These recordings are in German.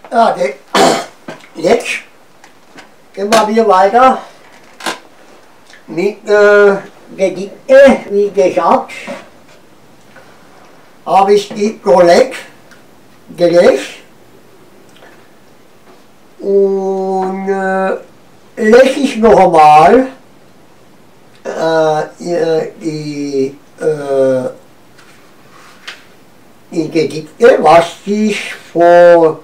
Ja, jetzt gehen wir wieder weiter mit Gedichte. Wie gesagt, habe ich die Prolet gelesen und lese ich noch einmal die Gedichte, was ich vor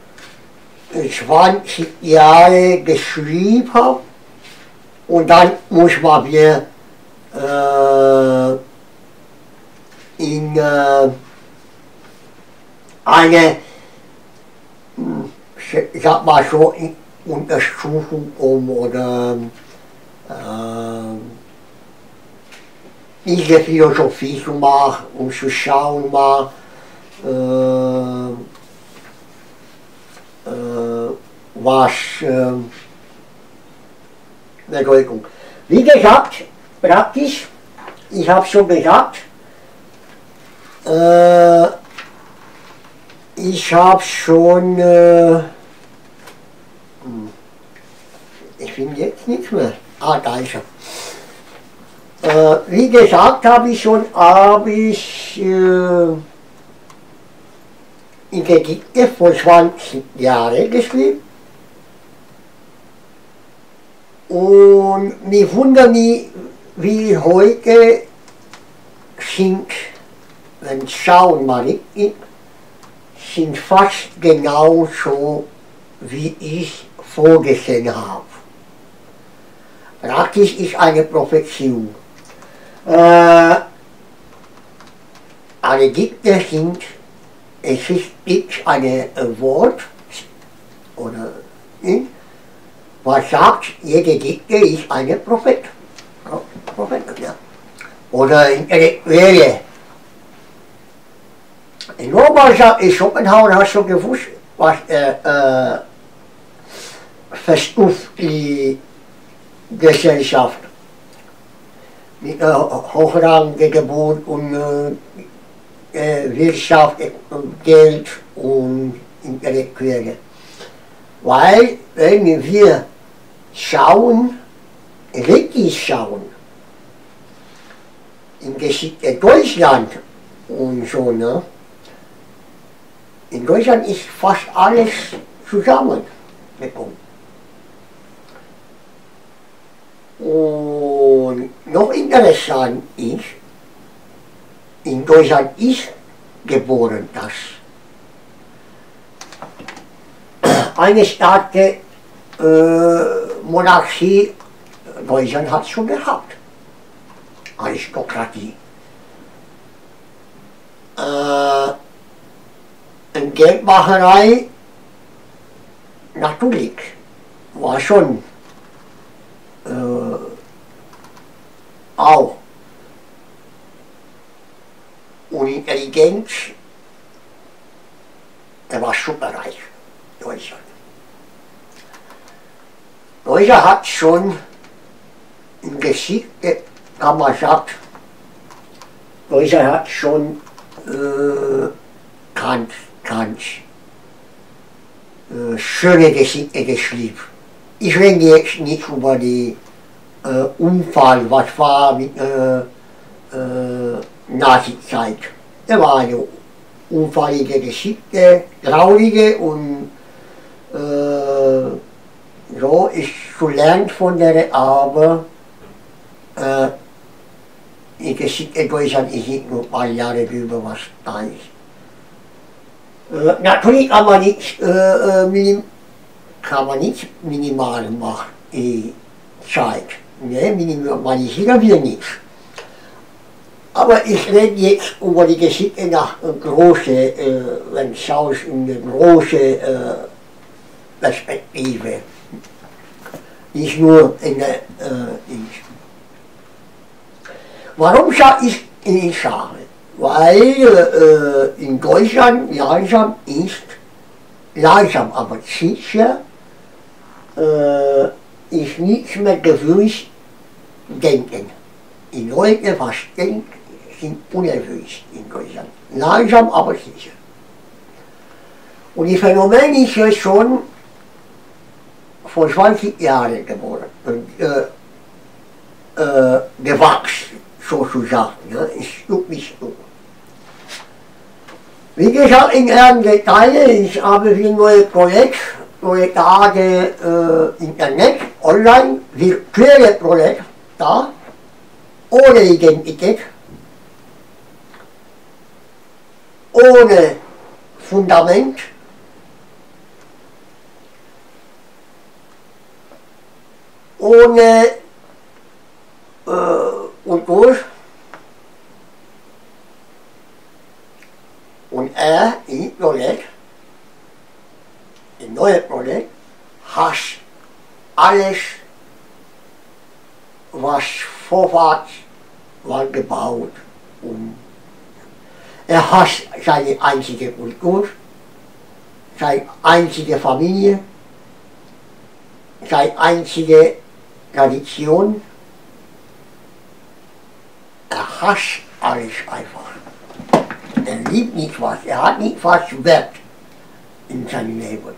20 Jahren geschrieben habe, und dann muss man wieder in eine, ich sag mal so, Untersuchung oder diese Philosophie zu machen, um zu schauen mal, was Bedeutung. Wie gesagt, praktisch, ich habe schon gesagt, ich habe schon, ich finde jetzt nichts mehr, da ist er. Wie gesagt, habe ich in Gedichte vor 20 Jahren geschrieben. Und mich wundert mich, wie heute sind, wenn schauen mal nicht, sind fast genauso, wie ich vorgesehen habe. Praktisch ist eine Prophezeiung. Alle Gedichte sind, es gibt ein Wort, oder was sagt, jede Dikte ist eine Prophet. Ja. Oder Intellektuelle. Nochmal sagt Schopenhauer, hast du gewusst, was verstuft die Gesellschaft mit hochrangiger Geburt und Wirtschaft, Geld und Intellektuelle. Weil, wenn wir schauen, richtig schauen, in Geschichte Deutschland und so, ne? In Deutschland ist fast alles zusammengekommen. Und noch interessant ist, in Deutschland ist geboren das. Eine starke Monarchie, Deutschland hat es schon gehabt. Aristokratie. Eine Geldmacherei natürlich war schon auch. Und Intelligenz, er war superreich, Deutschland. Deutschland hat schon in Geschichte, kann man sagen, Deutschland hat schon ganz schöne Geschichte geschrieben. Ich rede jetzt nicht über die Unfall, was war mit Nazi-Zeit. Das war eine unfallige Geschichte, traurige, und so ist zu lernen von der, aber die Geschichte Deutschland ist nicht nur ein paar Jahre drüber, was da ist. Natürlich kann man nicht minimal machen, die Zeit. Ne? Minimalisieren wir nicht. Aber ich rede jetzt über die Geschichte nach große, wenn schaust in eine große Perspektive. Nicht nur in der Warum sage ich in Schale? Weil in Deutschland langsam aber sicher, ist nichts mehr gewünscht denken. Die Leute, was denken, sind unerwünscht in Deutschland. Langsam aber sicher. Und das Phänomen ist ja schon vor 20 Jahren geworden, gewachsen, sozusagen. Ja. Es tut mich so. Wie gesagt, in ersten Details, ich habe viel neue Tage Internet, online, virtuelle Prolet, da, ohne Identität, ohne Fundament, ohne und durch. Und er in Prolet, in neue Prolet, hat alles, was vorwärts war, gebaut. Und er hat seine einzige Kultur, seine einzige Familie, seine einzige Tradition. Er hat alles einfach. Er liebt nicht was, er hat nicht was wert in seinem Leben.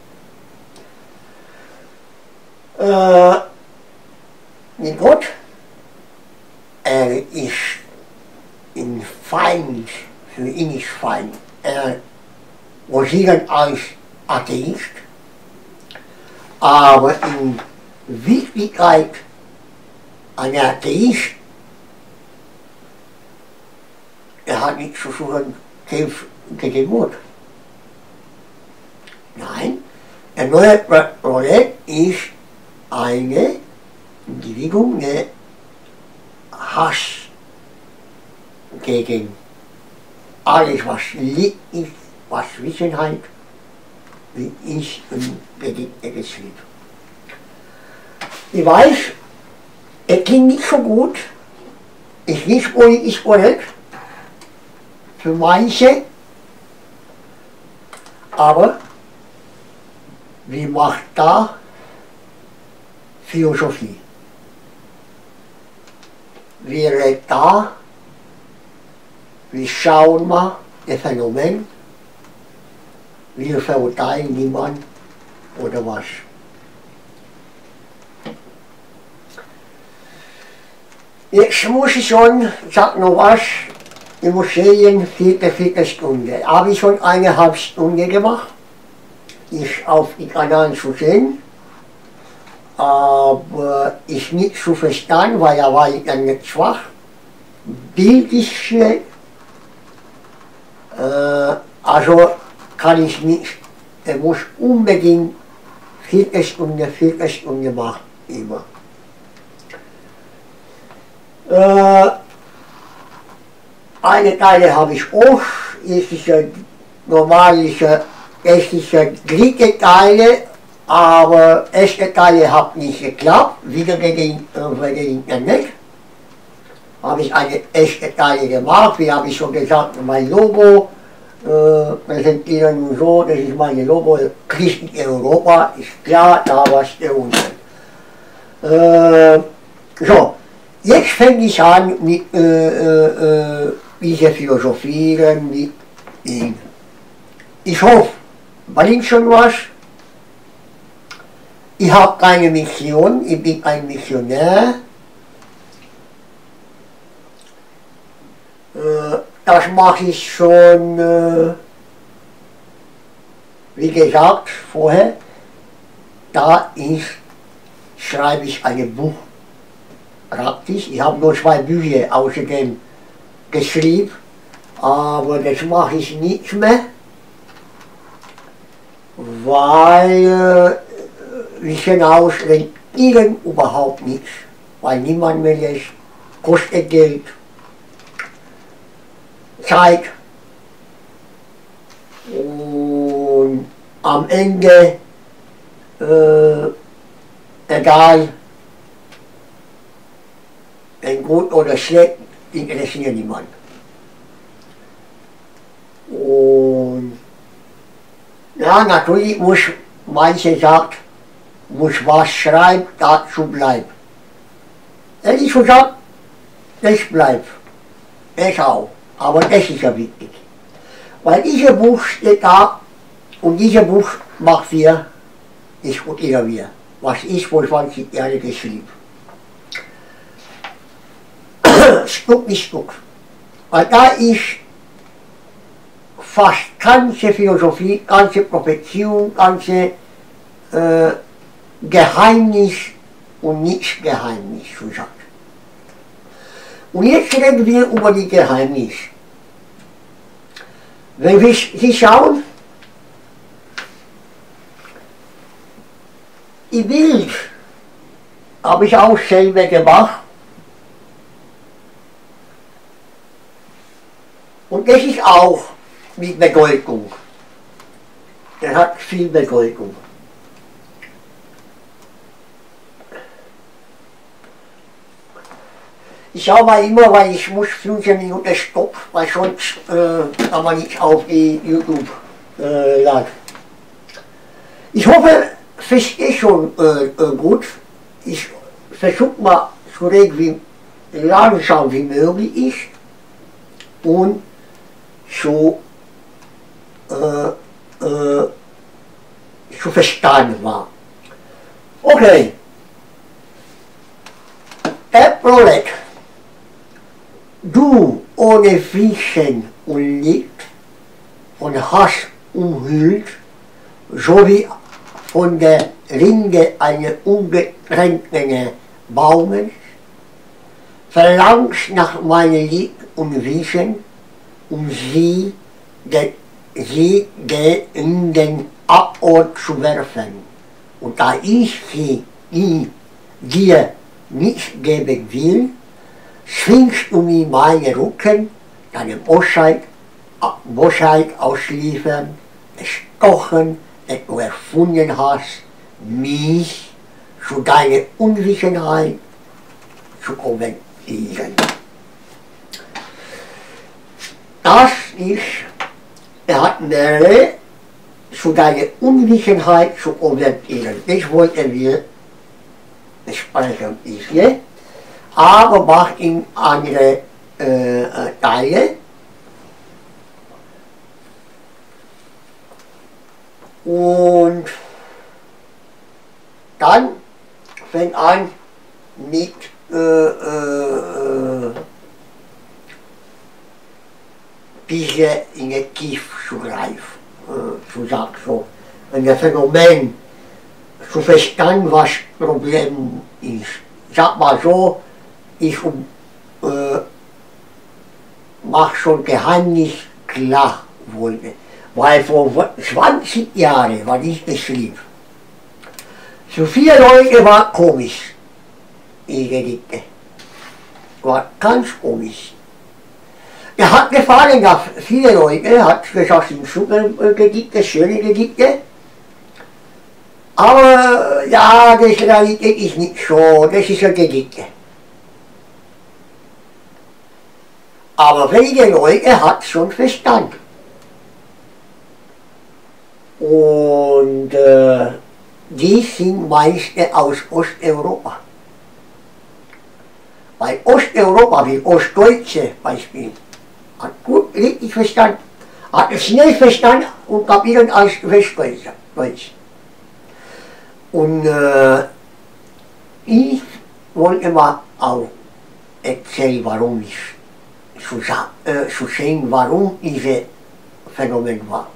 Mit Gott, er ist ein Feind, für ihn ist Feind. Er posiert als Atheist, aber in Wirklichkeit ein Atheist, er hat nichts zu suchen gegen Gott. Nein, ein neues Projekt ist eine Bewegung, eine Hass gegen alles, was Licht ist, was Wissenheit, wie ich im Gedicht geschrieben. Ich weiß, es klingt nicht so gut, ist nicht politisch korrekt, für manche, aber wie macht da Philosophie? Wir reden da, wir schauen mal das Phänomen, wir verurteilen niemanden oder was. Jetzt muss ich schon, sag noch was, im Museum vierte Stunde. Habe ich schon 1,5 Stunden gemacht, ist auf die Kanal zu sehen, aber ist nicht zu verstehen, weil er war nicht schwach, bildlich schlecht, also kann ich nicht, er muss unbedingt vierte Stunde machen, immer. Eine Teile habe ich auch, es ist ja normalische, dritte Teile, aber erste Teile hat nicht geklappt, wieder wegen Internet. Habe ich eine erste Teile gemacht, wie habe ich schon gesagt, mein Logo präsentieren und so, das ist mein Logo, Christen in Europa, ist klar, da was der Unterschied. So, jetzt fange ich an mit diese Philosophieren mit ihm. Ich hoffe, bringt schon was. Ich habe keine Mission, ich bin ein Missionär. Das mache ich schon, wie gesagt, vorher. Da schreibe ich ein Buch praktisch. Ich habe nur 2 Bücher außerdem geschrieben, aber das mache ich nicht mehr, weil Wissen aus rentieren überhaupt nichts, weil niemand will es, kostet Geld, Zeit und am Ende egal, wenn gut oder schlecht, interessiert niemand. Und ja, natürlich muss, manche sagt, muss was schreiben, dazu bleibt. Ehrlich gesagt, das bleibt. Das auch. Aber das ist ja wichtig. Weil dieses Buch steht da Und dieses Buch machen wir, diskutieren wir, was ich vor 20 Jahren geschrieben. Stück wie Stück. Weil da ist fast ganze Philosophie, ganze Profession, ganze Geheimnis und Nicht-Geheimnis gesagt. Und jetzt reden wir über die Geheimnis. Wenn wir Sie schauen, die Bild habe ich auch selber gemacht. Und das ist auch mit Bedeutung. Das hat viel Bedeutung. Ich schaue mal immer, weil ich muss 15 Minuten stoppen, weil sonst kann man nicht auf die YouTube laden. Ich hoffe, verstehe schon gut. Ich versuche mal so wie langsam wie möglich ist und so zu verstanden war. Okay. Herr Prolet, du ohne Frieden und Licht, von Hass umhüllt, sowie von der Rinde eines ungetränkten Baumes, verlangst nach meinem Licht und Wissen, um sie in den Abgrund zu werfen. Und da ich sie dir nicht geben will, zwingst du mir meinen Rücken, deine Bosheit ausliefern, bestochen, das du erfunden hast, mich zu deiner Unwissenheit zu konvertieren. Das ist, er hat mehrere zu deiner Unwissenheit zu konvertieren. Das wollten wir besprechen hier, aber macht in andere Teile. Und dann fängt an mit diese in der Tief zu greifen, zu sagen, so, ein Phänomen zu verstehen, was Problem ist. Sag mal so, ich mache schon Geheimnis klar wollte. Weil vor 20 Jahren, was ich geschrieben, für viele Leute war komisch, die Gedichte. War ganz komisch. Er hat gefallen auf viele Leute, hat gesagt, sind super Gedichte, schöne Gedichte. Aber ja, das Realität ist nicht so, das ist ein Gedichte. Aber wenige Leute hat es schon verstanden. Und die sind meistens aus Osteuropa. Bei Osteuropa, wie Ostdeutsche Beispiel, hat gut richtig verstanden, hat es schnell verstanden und kapiert als Westdeutscher. Und ich wollte mal auch erzählen, warum ich zu sehen, warum dieses Phänomen war.